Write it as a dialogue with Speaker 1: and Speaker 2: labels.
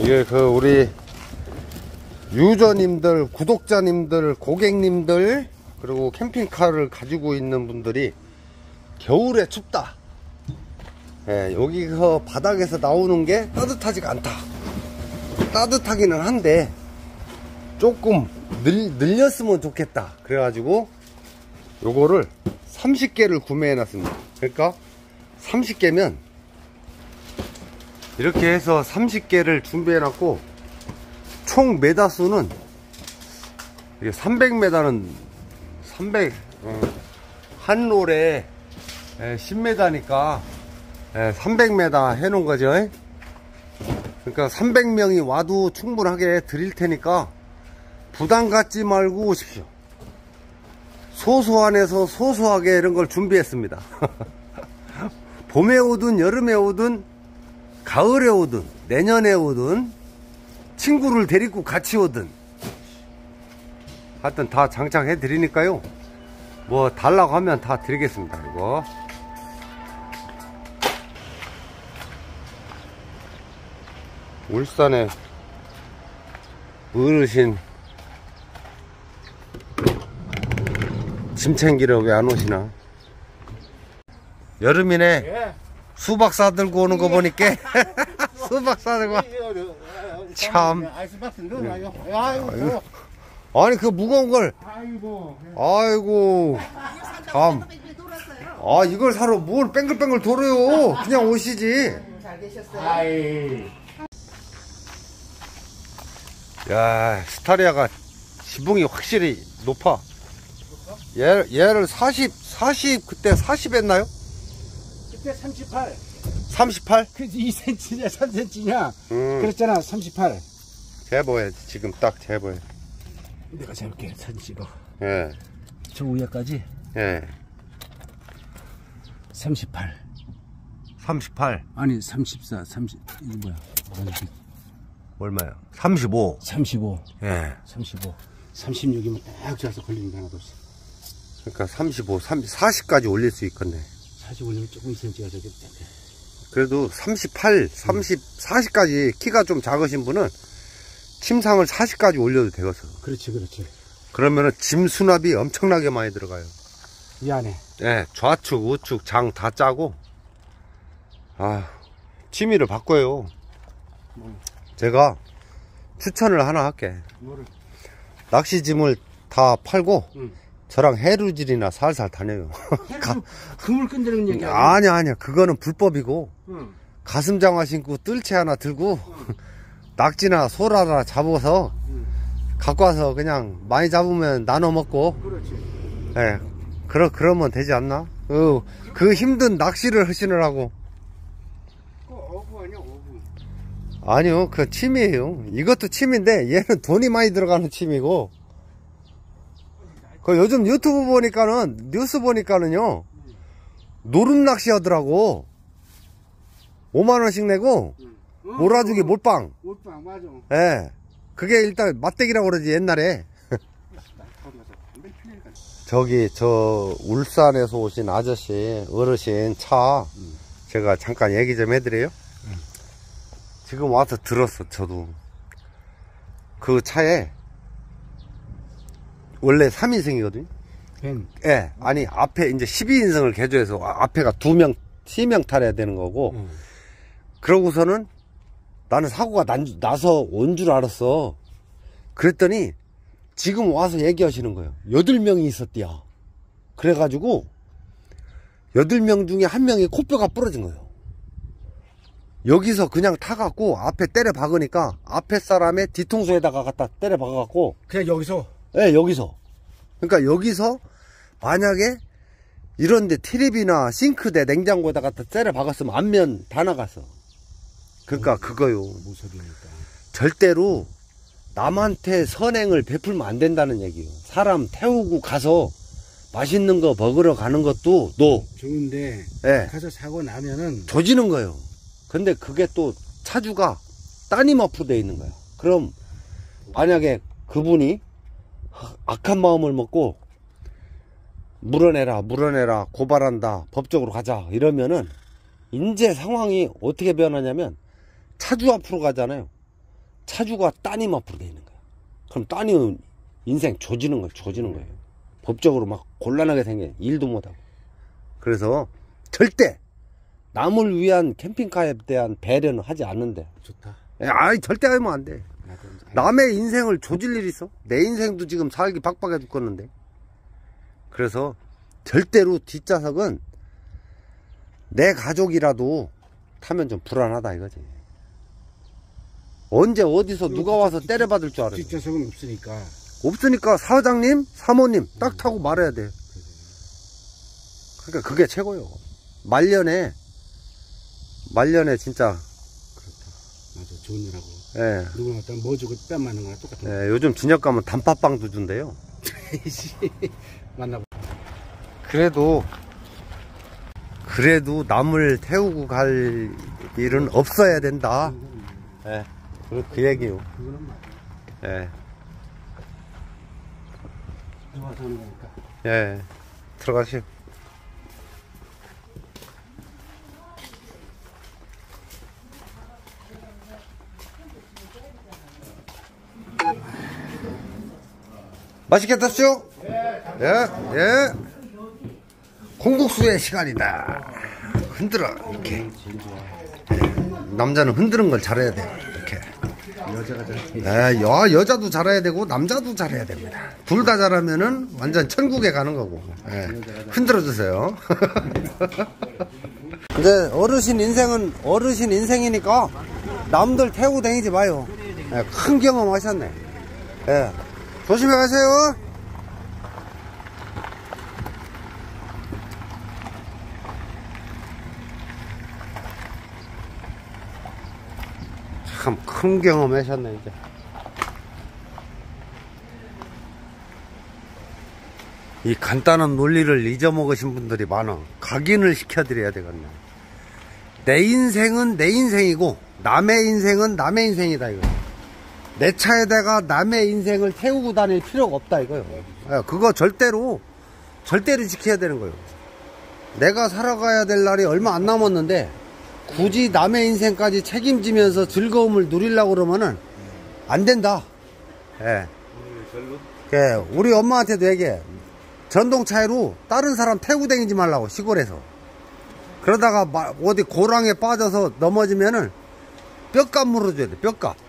Speaker 1: 이게 우리 유저님들, 구독자님들, 고객님들, 그리고 캠핑카를 가지고 있는 분들이 겨울에 춥다. 예, 여기서 바닥에서 나오는 게 따뜻하지가 않다. 따뜻하기는 한데 조금 늘렸으면 좋겠다. 그래가지고 요거를 30개를 구매해 놨습니다. 그러니까 30개면 이렇게 해서 30개를 준비해 놨고, 총 메다수는 이게 300m는 300한 롤에 10m니까 300m 해 놓은 거죠. 그러니까 300명이 와도 충분하게 드릴 테니까 부담 갖지 말고 오십시오. 소소한에서 소소하게 이런 걸 준비했습니다. 봄에 오든 여름에 오든 가을에 오든 내년에 오든 친구를 데리고 같이 오든 하여튼 다 장착해 드리니까요. 뭐 달라고 하면 다 드리겠습니다. 이거 울산에 어르신 짐 챙기러 왜 안 오시나? 여름이네. 예. 수박 싸들고 오는 거 보니까 수박 싸들고 참. 아니 그 무거운 걸. 아이고 참. 아 이걸 사러 뭘 뺑글뺑글 돌아요. 그냥 오시지.
Speaker 2: 잘 계셨어요?
Speaker 1: 야, 스타리아가 지붕이 확실히 높아. 얘를 40 그때 40 했나요?
Speaker 2: 그때 38.
Speaker 1: 38?
Speaker 2: 그 2cm냐 3cm냐 그랬잖아. 38.
Speaker 1: 재보야지. 지금 딱 재보야.
Speaker 2: 내가 재볼게. 사진 찍어.
Speaker 1: 예.
Speaker 2: 저 위에까지.
Speaker 1: 예.
Speaker 2: 38.
Speaker 1: 38.
Speaker 2: 아니 34 30 이거 뭐야?
Speaker 1: 얼마야? 35.
Speaker 2: 35.
Speaker 1: 예.
Speaker 2: 35. 36이면 딱 좋아서 걸리는 게 하나도 없어.
Speaker 1: 그러니까 35, 40까지 올릴 수 있겠네.
Speaker 2: 40 올리면 조금 2cm가 저기 텐데.
Speaker 1: 그래도 38, 30, 40까지 키가 좀 작으신 분은 침상을 40까지 올려도 되겠어.
Speaker 2: 그렇지, 그렇지.
Speaker 1: 그러면은 짐 수납이 엄청나게 많이 들어가요.
Speaker 2: 이 안에.
Speaker 1: 예, 좌측, 우측, 장 다 짜고. 아, 취미를 바꿔요. 제가 추천을 하나 할게.
Speaker 2: 뭐를?
Speaker 1: 낚시짐을 다 팔고 저랑 해루질이나 살살 다녀요.
Speaker 2: 그물 끈드는 얘기 아니야?
Speaker 1: 아니야. 그거는 불법이고. 가슴 장화 신고 뜰채 하나 들고 낙지나 소라나 잡아서 갖고 와서 그냥 많이 잡으면 나눠 먹고.
Speaker 2: 그렇지.
Speaker 1: 예, 그러면 되지 않나? 그 힘든 낚시를 하시느라고.
Speaker 2: 어부 아니야, 어부.
Speaker 1: 아니요, 그 취미예요. 이것도 취미인데 얘는 돈이 많이 들어가는 취미고. 그 요즘 유튜브 보니까는, 뉴스 보니까는요, 노름 낚시 하더라고. 5만원씩 내고 몰아주기 몰빵.
Speaker 2: 몰빵 맞아.
Speaker 1: 예, 그게 일단 맛대기라고 그러지 옛날에. 저기 저 울산에서 오신 아저씨 어르신 차 제가 잠깐 얘기 좀 해드려요. 지금 와서 들었어. 저도 그 차에 원래 3인승이거든요
Speaker 2: 벤.
Speaker 1: 예, 아니 앞에 이제 12인승을 개조해서 앞에가 2명 3명 타야 되는 거고. 그러고서는 나는 사고가 나서 온 줄 알았어. 그랬더니 지금 와서 얘기하시는 거예요. 8명이 있었대요. 그래가지고 8명 중에 1명이 코뼈가 부러진 거예요. 여기서 그냥 타갖고 앞에 때려 박으니까 앞에 사람의 뒤통수에다가 갖다 때려 박아갖고.
Speaker 2: 그냥 여기서?
Speaker 1: 네, 여기서. 그러니까 여기서 만약에 이런데 텔레비나 싱크대 냉장고에다 갖다 때려 박았으면 안면 다 나갔어. 그러니까 그거요.
Speaker 2: 무섭이니까.
Speaker 1: 절대로 남한테 선행을 베풀면 안 된다는 얘기예요. 사람 태우고 가서 맛있는 거 먹으러 가는 것도
Speaker 2: 좋은데
Speaker 1: 네,
Speaker 2: 가서 사고 나면은
Speaker 1: 조지는 거예요. 근데 그게 또 차주가 따님 앞으로 돼 있는 거야. 그럼 만약에 그분이 악한 마음을 먹고 물어내라 고발한다 법적으로 가자 이러면은 이제 상황이 어떻게 변하냐면 차주 앞으로 가잖아요. 차주가 따님 앞으로 돼 있는 거야. 그럼 따님은 인생 조지는 거예요. 법적으로 막 곤란하게 생겨. 일도 못하고. 그래서 절대 남을 위한 캠핑카에 대한 배려는 하지 않는데.
Speaker 2: 좋다.
Speaker 1: 아이, 절대 하면 안 돼. 남의 인생을 조질 일 있어? 내 인생도 지금 살기 박박해 죽겠는데. 그래서 절대로 뒷좌석은 내 가족이라도 타면 좀 불안하다 이거지. 언제 어디서 누가 와서 때려받을 줄 알아.
Speaker 2: 뒷좌석은 없으니까.
Speaker 1: 없으니까 사장님, 사모님 딱 타고 말해야 돼. 그러니까 그게 최고요. 말년에 진짜.
Speaker 2: 그렇다. 맞아, 좋은 일 하고.
Speaker 1: 예.
Speaker 2: 누구나 갖다 뭐 주고 뺨 맞는 거랑 똑같은 거.
Speaker 1: 예, 요즘 저녁 가면 단팥빵도 준대요.
Speaker 2: 만나보.
Speaker 1: 그래도 남을 태우고 갈 일은 없어야 된다. 예. 그 얘기요.
Speaker 2: 그거는 맞아.
Speaker 1: 예.
Speaker 2: 좋아서 하는 거니까.
Speaker 1: 예. 들어가시오. 맛있게 드십시오. 예. 콩국수의 시간이다. 흔들어, 이렇게. 남자는 흔드는 걸 잘해야 돼. 이렇게.
Speaker 2: 여자가 잘.
Speaker 1: 여자도 잘해야 되고, 남자도 잘해야 됩니다. 둘 다 잘하면은 완전 천국에 가는 거고. 예. 흔들어 주세요. 이제 어르신 인생이니까 남들 태우고 다니지 마요. 예, 큰 경험 하셨네. 예. 조심히 가세요. 참 큰 경험 하셨네, 이제. 이 간단한 논리를 잊어먹으신 분들이 많아. 각인을 시켜드려야 되겠네. 내 인생은 내 인생이고, 남의 인생은 남의 인생이다, 이거. 내 차에다가 남의 인생을 태우고 다닐 필요가 없다, 이거요. 그거 절대로 지켜야 되는 거예요. 내가 살아가야 될 날이 얼마 안 남았는데, 굳이 남의 인생까지 책임지면서 즐거움을 누리려고 그러면은 안 된다. 예. 우리 엄마한테도 얘기해. 전동차로 다른 사람 태우고 다니지 말라고, 시골에서. 그러다가 어디 고랑에 빠져서 넘어지면은 뼈값 물어줘야 돼, 뼈값.